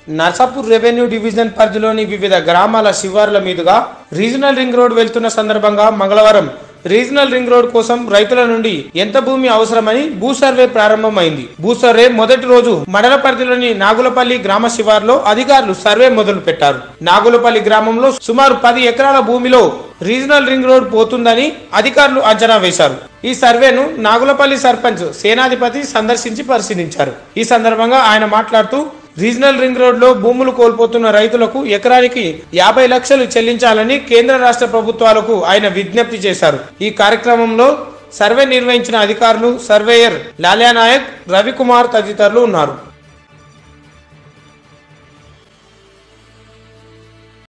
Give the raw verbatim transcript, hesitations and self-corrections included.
Narsapur revenue division పరిధిలోని వివిధ గ్రామాల శివార్ల మీదుగా రీజనల్ రింగ్ రోడ్ వెళ్తున్న సందర్భంగా మంగళవారం రీజనల్ రింగ్ రోడ్ కోసం రైతుల నుండి ఎంత భూమి అవసరమని భూ సర్వే ప్రారంభమైంది. భూ సర్వే మొదటి రోజు మండల పరిధిలోని నాగులపల్లి గ్రామ శివార్లో అధికారులు సర్వే మొదలు పెట్టారు. నాగులపల్లి గ్రామంలో సుమారు పది ఎకరాల భూమిలో రీజనల్ రింగ్ రోడ్ పోతుందని అధికారులు అంచనా వేశారు. ఈ సర్వేను నాగులపల్లి సర్పంచ్ సేనాధిపతి సందర్శించి పరిశీలించారు. ఈ సందర్భంగా ఆయన మాట్లాడుతూ రీజనల్ రింగ్ రోడ్ లో భూములు కోల్పోతున్న రైతులకు ఎకరానికి యాభై లక్షలు చెల్లించాలని కేంద్ర రాష్ట్ర ప్రభుత్వాలకు ఆయన విజ్ఞప్తి చేశారు. ఈ కార్యక్రమంలో సర్వే నిర్వహించిన అధికారులు, సర్వేయర్ లాల్యా నాయక్, రవికుమార్ తదితరులు ఉన్నారు.